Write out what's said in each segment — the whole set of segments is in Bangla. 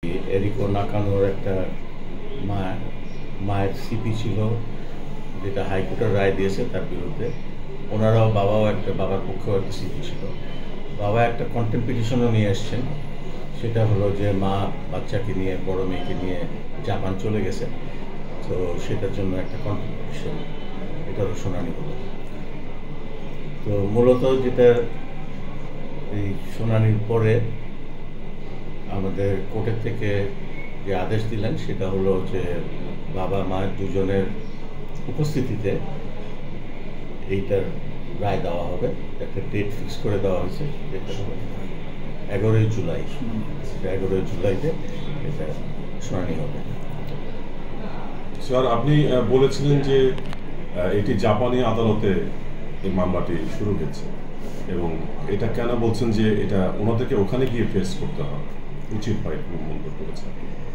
এরিকো নাকানোর একটা মায়ের সিপি ছিল, যেটা হাইকোর্টের রায় দিয়েছে তার বিরুদ্ধে। ওনারাও বাবার পক্ষেও একটা সিপি ছিল। বাবা একটা কন্টেম্প পিটিশনও নিয়ে এসছেন। সেটা হলো যে মা বাচ্চাকে নিয়ে, বড় মেয়েকে নিয়ে জাপান চলে গেছে, তো সেটার জন্য একটা কন্টেম্প পিটিশন, এটারও শুনানি হলো। তো মূলত যেটা এই শুনানির পরে আমাদের কোর্টের থেকে যে আদেশ দিলেন সেটা হলো যে বাবা মা দুজনের উপস্থিতিতে এইটার রায় দেওয়া হবে। একটা ডেট ফিক্স করে দেওয়া হয়েছে, যেটা 11ই জুলাই। 11ই জুলাইতে এটা শুনানি হবে। স্যার, আপনি বলেছিলেন যে এটি জাপানি আদালতে এই মামলাটি শুরু হয়েছে, এবং এটা কেন বলছেন যে এটা ওনাদেরকে ওখানে গিয়ে ফেস করতে হবে উচিত হয় মন্তব্য করেছেন?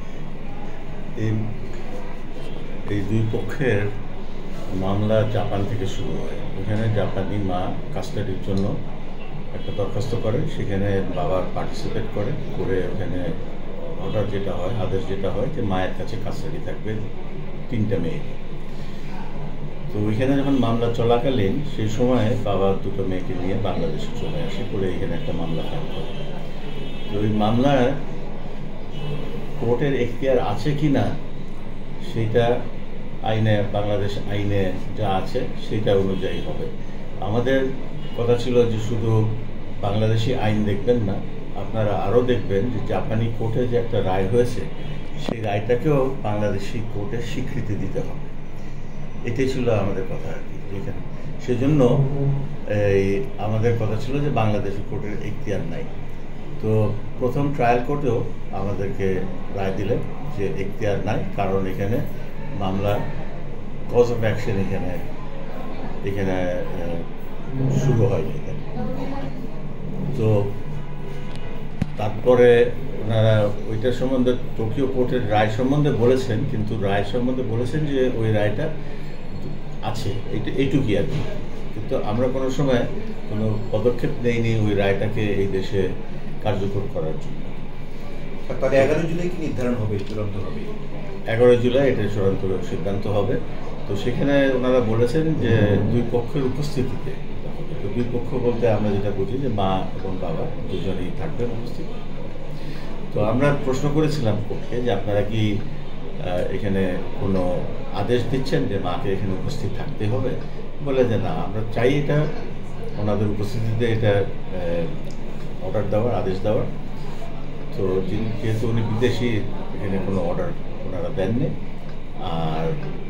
এই দুই পক্ষের মামলা জাপান থেকে শুরু হয়। এখানে জাপানি মা কাস্টাডির জন্য একটা দরখাস্ত করে, সেখানে বাবা পার্টিসিপেট করে ওখানে অর্ডার যেটা হয়, আদেশ যেটা হয় যে মায়ের কাছে কাস্টাডি থাকবে 3টা মেয়ে। তো ওইখানে যখন মামলা চলাকালীন সেই সময় বাবা 2টো মেয়েকে নিয়ে বাংলাদেশে চলে আসে, করে এখানে একটা মামলা ফাইল করে। তো ওই মামলার কোর্টের এখতিয়ার আছে কি না সেটা আইনে, বাংলাদেশ আইনে যা আছে সেটা অনুযায়ী হবে। আমাদের কথা ছিল যে শুধু বাংলাদেশি আইন দেখবেন না, আপনারা আরও দেখবেন যে জাপানি কোর্টে যে একটা রায় হয়েছে সেই রায়টাকেও বাংলাদেশি কোর্টে স্বীকৃতি দিতে হবে। এটাই ছিল আমাদের কথা আর কি। এখানে সেজন্য আমাদের কথা ছিল যে বাংলাদেশি কোর্টের এখতিয়ার নাই। তো প্রথম ট্রায়াল কোর্টেও আমাদেরকে রায় দিলেন যে এখতিয়ার নাই, কারণ এখানে মামলা কজ অফ অ্যাকশন এখানে শুরু হয়নি। তো তারপরে ওনারা ওইটার সম্বন্ধে টোকিও কোর্টের রায় সম্বন্ধে বলেছেন, কিন্তু রায় সম্বন্ধে বলেছেন যে ওই রায়টা আছে, এইটুকুই আর কি। কিন্তু আমরা কোনো সময় কোনো পদক্ষেপ নেইনি ওই রায়টাকে এই দেশে কার্যকর করার জন্য। 11 জুলাই কি নির্ধারণ হবে, চূড়ান্ত হবে? 11 জুলাই এটা চূড়ান্ত সিদ্ধান্ত হবে। তো সেখানে ওনারা বলেছেন যে দুই পক্ষের উপস্থিতিতে। তো দুই পক্ষ বলতে আমরা যেটা বুঝি যে মা এবং বাবা দুজনেই থাকবেন উপস্থিত। তো আমরা প্রশ্ন করেছিলাম কোর্টকে যে আপনারা কি এখানে কোনো আদেশ দিচ্ছেন যে মাকে এখানে উপস্থিত থাকতে হবে? বলে যে না, আমরা চাই এটা ওনাদের উপস্থিতিতে এটা অর্ডার দেওয়ার, আদেশ দেওয়ার। তো যেহেতু উনি বিদেশি, এখানে কোনো অর্ডার ওনারা দেননি। আর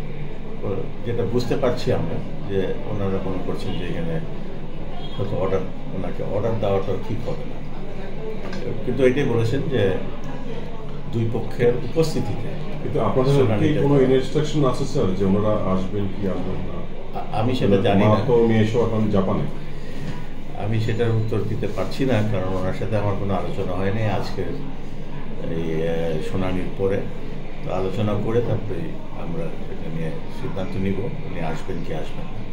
যেটা বুঝতে পারছি আমরা যে ওনারা মনে করছেন যে এখানে হয়তো ওনাকে অর্ডার দেওয়াটাও ঠিক হবে না, কিন্তু এটাই বলেছেন যে দুই পক্ষের উপস্থিতিতে। কিন্তু আপনাদের কি কোনো ইনস্ট্রাকশন আছে স্যার যে ওনারা আসবেন কি আসবেন না? আমি সেটা জানি না, তো মেয়ে এসো এখন জাপানে। আমি সেটার উত্তর দিতে পারছি না, কারণ ওনার সাথে আমার কোনো আলোচনা হয়নি। আজকের এই শুনানির পরে আলোচনা করে তারপরে আমরা এটা নিয়ে সিদ্ধান্ত নিব উনি আসবেন কি আসবেন না।